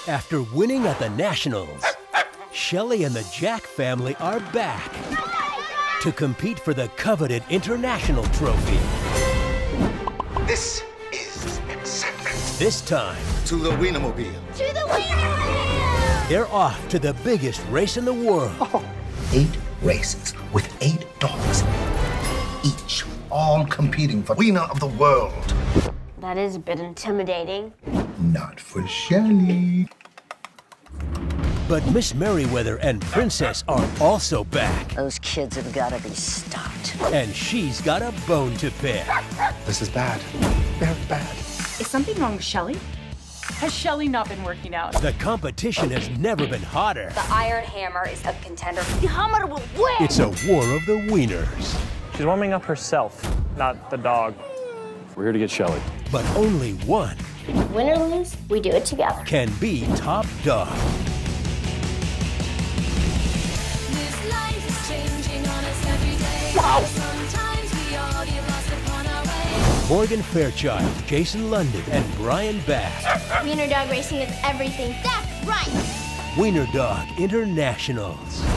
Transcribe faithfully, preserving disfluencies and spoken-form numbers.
After winning at the Nationals, Shelly and the Jack family are back to compete for the coveted international trophy. This is excitement. This time, To the Wienermobile. To the Wiener! they're off to the biggest race in the world. Oh, eight races with eight dogs, each all competing for Wiener of the world. That is a bit intimidating. Not for Shelly. But Miss Merriweather and Princess are also back, Those kids have got to be stopped. and she's got a bone to pick. This is bad. Very bad. Is something wrong with Shelly? Has Shelly not been working out? The competition has never been hotter. The Iron Hammer is a contender. The Hammer will win! It's a war of the wieners. She's warming up herself, not the dog. We're here to get Shelly. But only one Win or lose, we do it together. can be top dog. Wow! Morgan Fairchild, Jason London, and Bryan Batt. Wiener dog racing is everything. That's right! Wiener Dog Internationals.